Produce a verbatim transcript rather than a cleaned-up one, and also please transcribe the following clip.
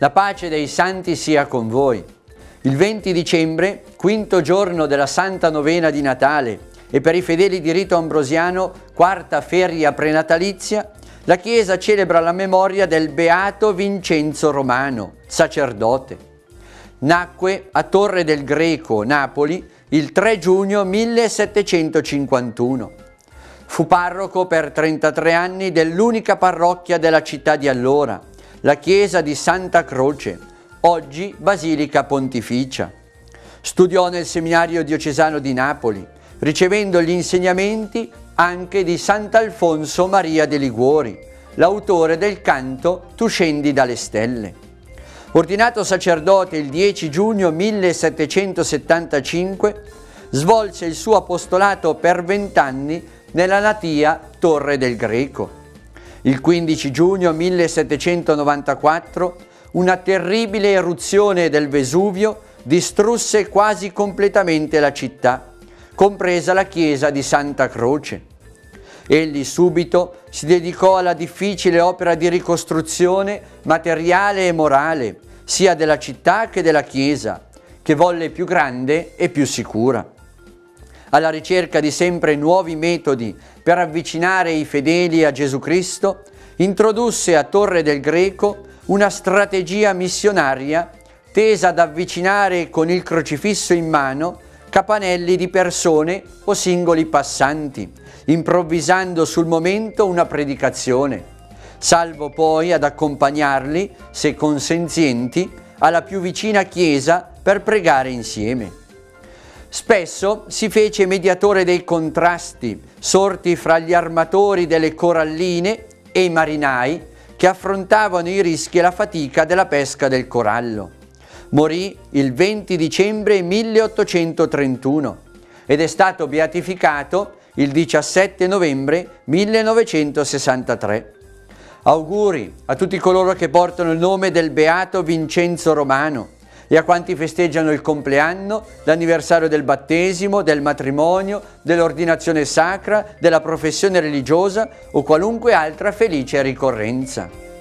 La pace dei santi sia con voi. Il venti dicembre, quinto giorno della Santa Novena di Natale e per i fedeli di rito ambrosiano, quarta feria prenatalizia, la Chiesa celebra la memoria del beato Vincenzo Romano, sacerdote. Nacque a Torre del Greco, Napoli, il tre giugno millesettecentocinquantuno. Fu parroco per trentatré anni dell'unica parrocchia della città di allora, la chiesa di Santa Croce, oggi Basilica Pontificia. Studiò nel seminario diocesano di Napoli, ricevendo gli insegnamenti anche di Sant'Alfonso Maria de Liguori, l'autore del canto Tu scendi dalle stelle. Ordinato sacerdote il dieci giugno millesettecentosettantacinque, svolse il suo apostolato per vent'anni nella natia Torre del Greco. Il quindici giugno millesettecentonovantaquattro una terribile eruzione del Vesuvio distrusse quasi completamente la città, compresa la chiesa di Santa Croce. Egli subito si dedicò alla difficile opera di ricostruzione materiale e morale, sia della città che della chiesa, che volle più grande e più sicura. Alla ricerca di sempre nuovi metodi per avvicinare i fedeli a Gesù Cristo, introdusse a Torre del Greco una strategia missionaria tesa ad avvicinare con il crocifisso in mano capanelli di persone o singoli passanti, improvvisando sul momento una predicazione, salvo poi ad accompagnarli, se consenzienti, alla più vicina chiesa per pregare insieme. Spesso si fece mediatore dei contrasti sorti fra gli armatori delle coralline e i marinai che affrontavano i rischi e la fatica della pesca del corallo. Morì il venti dicembre milleottocentotrentuno ed è stato beatificato il diciassette novembre millenovecentosessantatré. Auguri a tutti coloro che portano il nome del beato Vincenzo Romano e a quanti festeggiano il compleanno, l'anniversario del battesimo, del matrimonio, dell'ordinazione sacra, della professione religiosa o qualunque altra felice ricorrenza.